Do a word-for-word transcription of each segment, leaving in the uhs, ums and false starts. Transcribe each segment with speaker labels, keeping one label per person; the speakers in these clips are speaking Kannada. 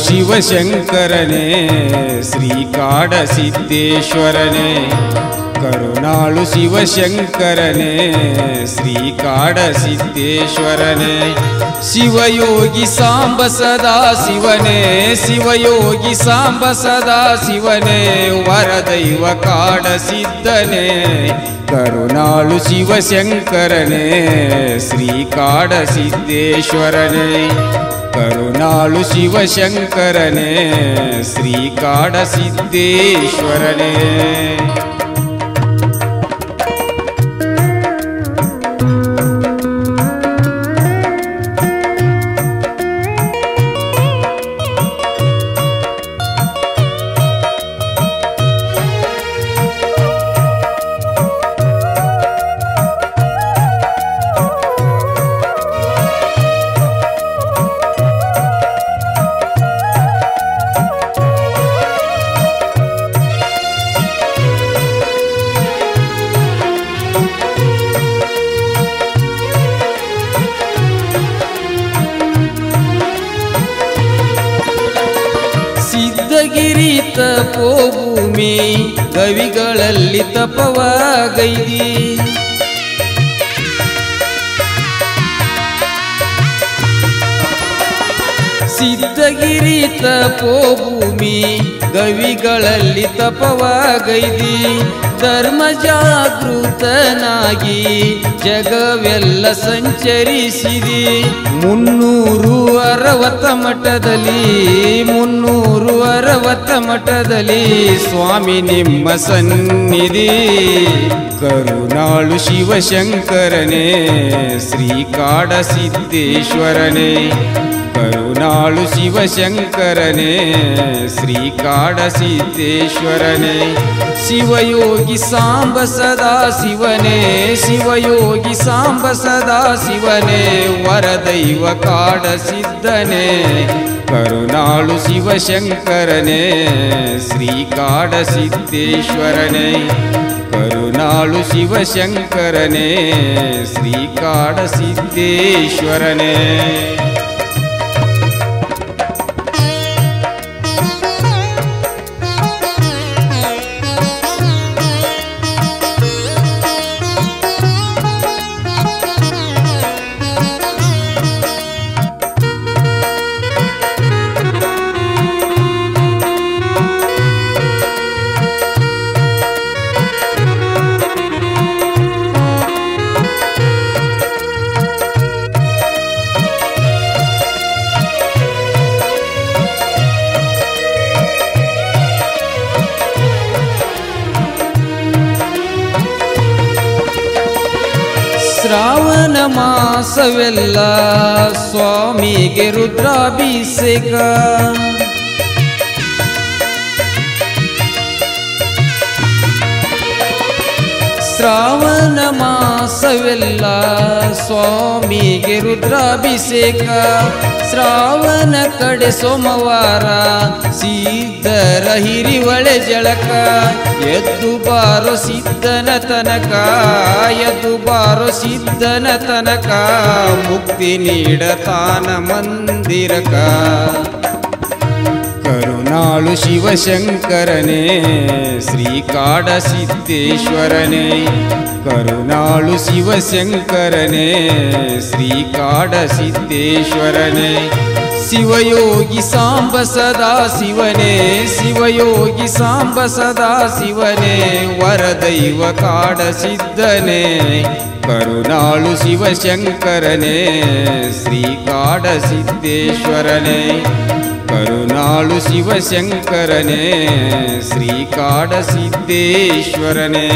Speaker 1: ಶಿವಶಂಕರನೇ ಶ್ರೀಕಾಡಸಿದ್ದೇಶ್ವರನೇ ಕರುಣಾಳು ಶಿವಶಂಕರನೇ ಶ್ರೀಕಾಡಸಿದ್ದೇಶ್ವರನೇ ಶಿವಯೋಗಿ ಸಾಂಬ ಸದಾ ಶಿವನೇ ಶಿವಯೋಗಿ ಸಾಂಬ ಸದಾ ಶಿವನೇ ವರದೈವ ಕಾಡಸಿದ್ದನೇ ಕರುಣಾಳು ಶಿವಶಂಕರನೇ ಶ್ರೀಕಾಡಸಿದ್ದೇಶ್ವರನೇ ಕರುಣಾಳು ಶಿವಶಂಕರನೇ ಶ್ರೀಕಾಡಸಿದ್ದೇಶ್ವರನೇ
Speaker 2: ಸಿದ್ಧಗಿರಿ ತಪೋಭೂಮಿ ಕವಿಗಳಲ್ಲಿ ತಪವಾಗೈದಿ ಸಿದ್ಧಗಿರಿ ತಪೋಭೂಮಿ ಕವಿಗಳಲ್ಲಿ ತಪವಾಗೈದಿ ಧರ್ಮ ಜಾಗೃತನಾಗಿ ಜಗವೆಲ್ಲ ಸಂಚರಿಸಿದಿ ಮುನ್ನೂರು ಅರವತ್ತ ಮಠದಲ್ಲಿ ಮುನ್ನೂರು ಅರವತ್ತ ಮಠದಲ್ಲಿ ಸ್ವಾಮಿ ನಿಮ್ಮ ಸನ್ನಿಧಿ ಕರುಣಾಳು ಶಿವಶಂಕರನೇ ಶ್ರೀಕಾಡಸಿದ್ದೇಶ್ವರನೇ ಕರುಣಾಳು ಶಿವಶಂಕರನೇ ಶ್ರೀಕಾಡಸಿದ್ದೇಶ್ವರನೇ ಶಿವಯೋಗಿ ಸಾಂಬ ಸದಾ ಶಿವನೇ ಶಿವಯೋಗಿ ಸಾಂಬ ಸದಾ ಶಿವನೇ ವರದೈವ ಕಾಡಸಿದ್ದನೇ ಕರುಣಾಳು ಶಿವಶಂಕರನೇ ಶ್ರೀಕಾಡಸಿದ್ದೇಶ್ವರನೇ ಕರುಣಾಳು ಶಿವಶಂಕರನೇ ಶ್ರೀಕಾಡಸಿದ್ದೇಶ್ವರನೇ ಶ್ರಾವಣ ಮಾಸವೆಲ್ಲ ಸ್ವಾಮಿಗೆ ರುದ್ರಾಭಿಷೇಕ ಶ್ರಾವಣ ಮಾಸವೆಲ್ಲ ಸ್ವಾಮಿಗೆ ರುದ್ರಾಭಿಷೇಕ ಶ್ರಾವಣ ಕಡೆ ಸೋಮವಾರ ಸಿದ್ಧರ ಹಿರಿವಳೆ ಜಳಕ ಎದ್ದು ಬಾರೋ ಸಿದ್ಧನ ತನಕ ಎದ್ದು ಬಾರೋ ಸಿದ್ಧನ ತನಕ ಮುಕ್ತಿ ನೀಡತಾನ ಮಂದಿರಕ ಕರುಣಾಳು ಶಿವಶಂಕರನೇ ಶ್ರೀಕಾಡಸಿದ್ದೇಶ್ವರನೇ ಕರುಣಾಳು ಶಿವಶಂಕರನೇ ಶ್ರೀಕಾಡಸಿದ್ದೇಶ್ವರನೇ ಶಿವಯೋಗಿ ಸಾಂಬ ಸದಾ ಶಿವನೇ ಶಿವಯೋಗಿ ಸಾಂಬ ಸದಾ ಶಿವನೇ ವರದೈವ ಕಾಡಸಿದ್ದನೇ ಕರುಣಾಳು ಶಿವಶಂಕರನೇ ಶ್ರೀಕಾಡಸಿದ್ದೇಶ್ವರನೇ ಕರುಣಾಳು ಶಿವಶಂಕರನೇ ಶ್ರೀಕಾಡಸಿದ್ದೇಶ್ವರನೇ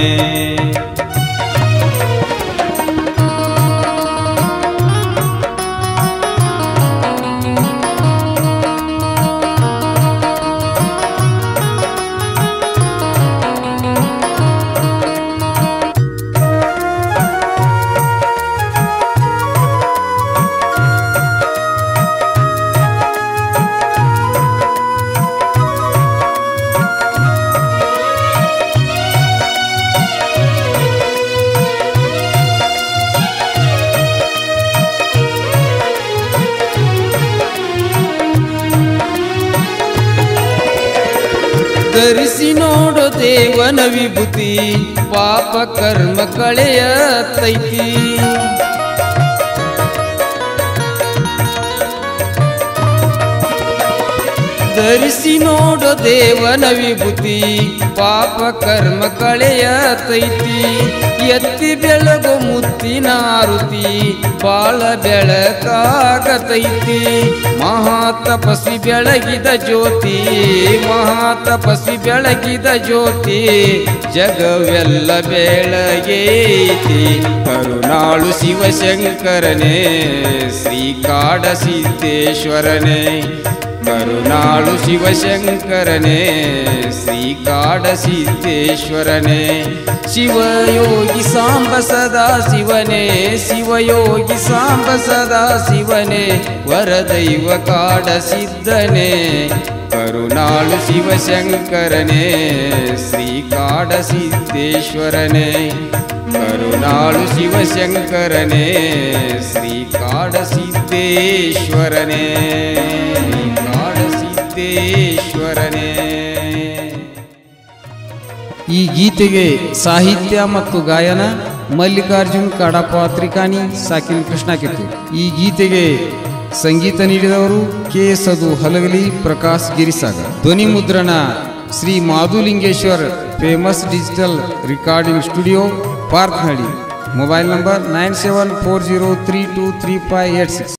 Speaker 1: ಧರಿಸಿ ನೋಡು ದೇವನ ವಿಭೂತಿ ಪಾಪ ಕರ್ಮ ಕಳೆಯತೈತಿ ಧರಿಸಿ ನೋಡು ದೇವನ ವಿಭೂತಿ ಪಾಪ ಕರ್ಮ ಕಳೆಯತೈತಿ ಎತ್ತಿ ಬೆಳಗು ಮುತ್ತಿನ ಆರುತಿ ಬಾಳ ಬೆಳಕಾಗತೈತಿ ಮಹಾ ತಪಸ್ವಿ ಬೆಳಗಿದ ಜ್ಯೋತಿ ಮಹಾ ತಪಸ್ವಿ ಬೆಳಗಿದ ಜ್ಯೋತಿ ಜಗವೆಲ್ಲ ಬೆಳಗೈತಿ ಕರುಣಾಳು ಶಿವಶಂಕರನೇ ಶ್ರೀಕಾಡ ಸಿದ್ದೇಶ್ವರನೇ ಕರುಣಾಳು ಶಿವಶಂಕರನೇ ಶ್ರೀಕಾಡ ಸಿದ್ದೇಶ್ವರನೇ ಶಿವಯೋಗಿ ಸಾಂಬ ಸದಾ ಶಿವನೇ ಶಿವಯೋಗಿ ಸಾಂಬ ಸದಾ ಶಿವನೇ ವರದೈವ ಕಾಡ ಸಿದ್ಧನೇ ಕರುಣಾಳು ಶಿವಶಂಕರನೇ ಶ್ರೀಕಾಡ ಸಿದ್ದೇಶ್ವರನೇ ಕರುಣಾಳು ಶಿವಶಂಕರನೇ ಶ್ರೀಕಾಡ ಸಿದ್ದೇಶ್ವರನೇ ಕಾಡ ಸಿದ್ದೇಶ್ವರನೇ. ಈ ಗೀತೆಗೆ ಸಾಹಿತ್ಯ ಮತ್ತು ಗಾಯನ ಮಲ್ಲಿಕಾರ್ಜುನ್ ಕಾಡಪ್ಪ ತ್ರಿಕಾನಿ ಸಾಕಿನ್ ಕೃಷ್ಣ ಕಿತ್ತು. ಈ ಗೀತೆಗೆ ಸಂಗೀತ ನೀಡಿದವರು ಕೆ ಸದು ಹಲಗಲಿ ಪ್ರಕಾಶ್ ಗಿರಿಸಾಗರ್. ಧ್ವನಿ ಮುದ್ರಣ Shri Madhulingeshwar famous digital recording studio Parknalli. Mobile number nine seven four zero three two three five eight six.